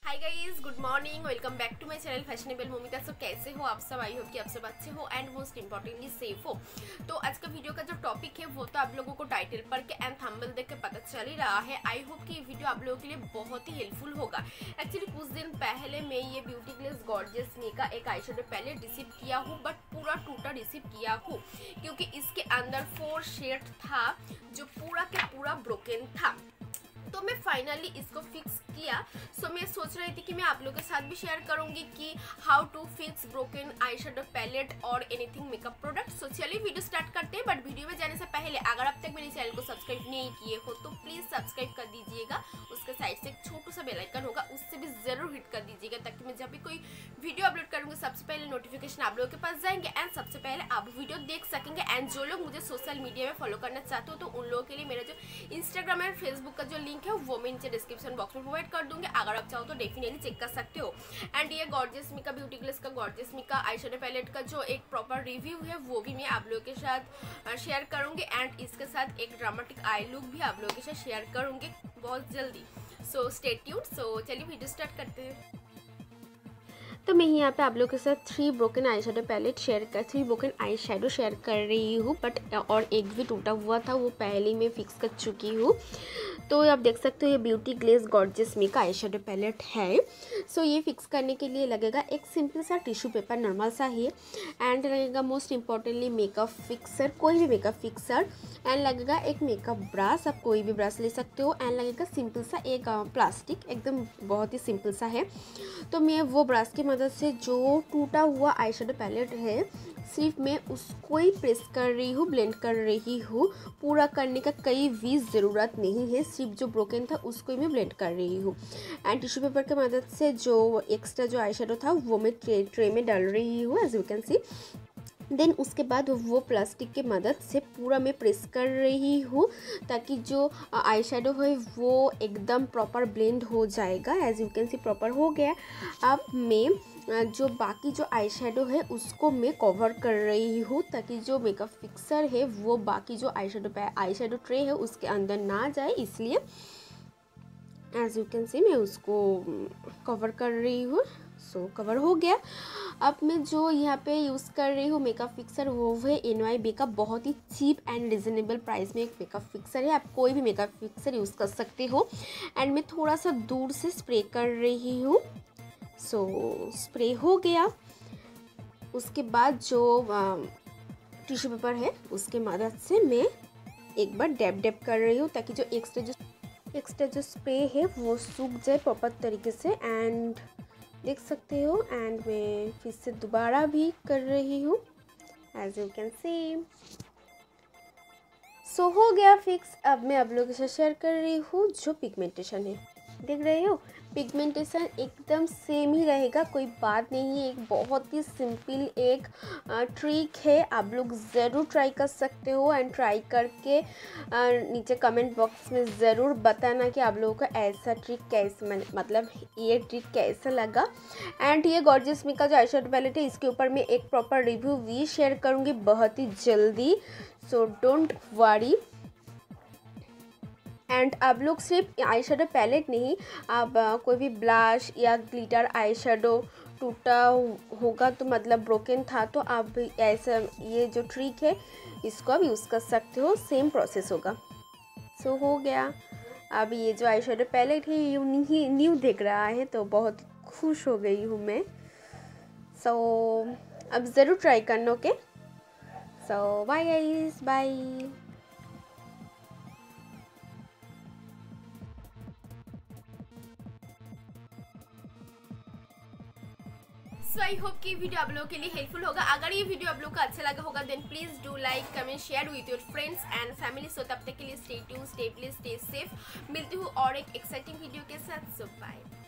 Hi guys, good morning. Welcome back to my channel fashionable Momita. So कैसे हो आप सब? आई होप कि आप सब अच्छे हो एंड मोस्ट इंपॉर्टेंटली सेफ हो। तो आज का वीडियो का जो टॉपिक है वो तो आप लोगों को टाइटल पर के एंड थंबनेल देख के पता चल ही रहा है। आई होप कि ये वीडियो आप लोगों के लिए बहुत ही हेल्पफुल होगा। एक्चुअली कुछ दिन पहले मैं ये ब्यूटी ग्लेस गॉर्जियस मी का एक आई शेडो पैलेट रिसीव किया हूँ, बट पूरा टूटा रिसीव किया हूँ क्योंकि इसके अंदर 4 शेड था जो पूरा के पूरा ब्रोकन था। तो मैं फाइनली इसको फिक्स किया। सो मैं सोच रही थी कि मैं आप लोगों के साथ भी शेयर करूंगी कि how to fix broken eye shadow palette और एनीथिंग मेकअप प्रोडक्ट। सो चलिए वीडियो स्टार्ट करते हैं। बट वीडियो में जाने से पहले अगर अब तक मेरे चैनल को सब्सक्राइब नहीं किए हो तो प्लीज सब्सक्राइब कर दीजिएगा। उसके साइड से एक छोटू सा बेल आइकन होगा, उससे भी जरूर हिट कर दीजिएगा ताकि मैं जब भी कोई वीडियो अपलोड करूंगी सबसे पहले नोटिफिकेशन आप लोगों के पास जाएंगे एंड सबसे पहले आप वीडियो देख सकेंगे। एंड जो लोग मुझे सोशल मीडिया में फॉलो करना चाहते हो तो उन लोगों के लिए मेरा जो इंस्टाग्राम एंड फेसबुक का जो लिंक है वो मैं नीचे डिस्क्रिप्शन बॉक्स में प्रोवाइड कर दूंगी। अगर आप चाहो तो डेफिनेटली चेक कर सकते हो। एंड ये गॉर्जियस मी का ब्यूटी ग्लेस का गॉर्जियस मी का आई शेडो पैलेट का जो एक प्रॉपर रिव्यू है वो भी मैं आप लोगों के साथ शेयर करूंगी एंड इसके साथ एक ड्रामेटिक आई लुक भी आप लोगों के साथ शेयर करूंगी बहुत जल्दी। So stay tuned. सो चलिए वीडियो स्टार्ट करते हैं। तो मैं यहाँ पे आप लोगों के साथ 3 ब्रोकन आई शेडो शेयर कर रही हूँ, बट और एक भी टूटा हुआ था वो पहले मैं फिक्स कर चुकी हूँ। तो आप देख सकते हो ये ब्यूटी ग्लेस गॉर्जियस मी का आई शेडो पैलेट है। सो ये फिक्स करने के लिए लगेगा एक सिंपल सा टिश्यू पेपर, नॉर्मल सा ही, एंड लगेगा मोस्ट इम्पॉर्टेंटली मेकअप फिक्सर, कोई भी मेकअप फिक्सर, एंड लगेगा एक मेकअप ब्रश, आप कोई भी ब्रश ले सकते हो, एंड लगेगा सिंपल सा एक प्लास्टिक, एकदम बहुत ही सिंपल सा है। तो मैं वो ब्रश की मदद से जो टूटा हुआ आई शेडो पैलेट है सिर्फ मैं उसको ही प्रेस कर रही हूँ, ब्लेंड कर रही हूँ। पूरा करने का कई भी ज़रूरत नहीं है, सिर्फ जो ब्रोकन था उसको ही मैं ब्लेंड कर रही हूँ। एंड टिश्यू पेपर की मदद से जो एक्स्ट्रा जो आई शेडो था वो मैं ट्रे में डाल रही हूँ, as you can see. Then उसके बाद वो प्लास्टिक के मदद से पूरा मैं प्रेस कर रही हूँ ताकि जो आई शेडो है वो एकदम प्रॉपर ब्लेंड हो जाएगा। As you can see proper हो गया। अब मैं जो बाकी जो आई शेडो है उसको मैं कवर कर रही हूँ ताकि जो मेकअप फिक्सर है वो बाकी जो आई शेडो ट्रे है उसके अंदर ना जाए, इसलिए एज यू कैन सी मैं उसको कवर कर रही हूँ। सो कवर हो गया। अब मैं जो यहाँ पे यूज़ कर रही हूँ मेकअप फिक्सर वो है NYB का बहुत ही चीप एंड रिजनेबल प्राइस में एक मेकअप फिक्सर है। आप कोई भी मेकअप फिक्सर यूज़ कर सकते हो। एंड मैं थोड़ा सा दूर से स्प्रे कर रही हूँ। सो स्प्रे हो गया। उसके बाद जो टिश्यू पेपर है उसके मदद से मैं एक बार डैब डैब कर रही हूँ ताकि जो एक्स्ट्रा जो स्प्रे है वो सूख जाए प्रॉपर तरीके से। एंड देख सकते हो, एंड मैं फिर से दोबारा भी कर रही हूँ, as you can see. So हो गया फिक्स। अब मैं आप लोगों के साथ शेयर कर रही हूँ जो पिगमेंटेशन है, देख रहे हो पिगमेंटेशन एकदम सेम ही रहेगा, कोई बात नहीं है। एक बहुत ही सिंपल एक ट्रिक है, आप लोग ज़रूर ट्राई कर सकते हो। एंड ट्राई करके नीचे कमेंट बॉक्स में ज़रूर बताना कि आप लोगों को ऐसा ट्रिक कैसे, मतलब ये ट्रिक कैसा लगा। एंड ये गॉर्जियस मी का जो आई शेडो पैलेट है इसके ऊपर मैं एक प्रॉपर रिव्यू भी शेयर करूँगी बहुत ही जल्दी। So don't worry. एंड आप लोग सिर्फ आई शेडो पैलेट नहीं, आप कोई भी ब्लश या ग्लिटर आई शेडो टूटा होगा तो मतलब ब्रोकन था तो आप ऐसा ये जो ट्रिक है इसको आप यूज़ कर सकते हो, सेम प्रोसेस होगा। सो हो गया। अब ये जो आई शेडो पैलेट है ये न्यू दिख रहा है तो बहुत खुश हो गई हूँ मैं। सो अब ज़रूर ट्राई करना। Okay, so bye guys, bye. So I hope कि वीडियो आप लोगों के लिए हेल्पफुल होगा। अगर ये वीडियो आप लोगों को अच्छा लगा होगा then please do like, comment, share with your friends and family. So तब तक के लिए stay tuned, stay please, stay safe. मिलती हूँ और एक एक्साइटिंग वीडियो के साथ। So bye.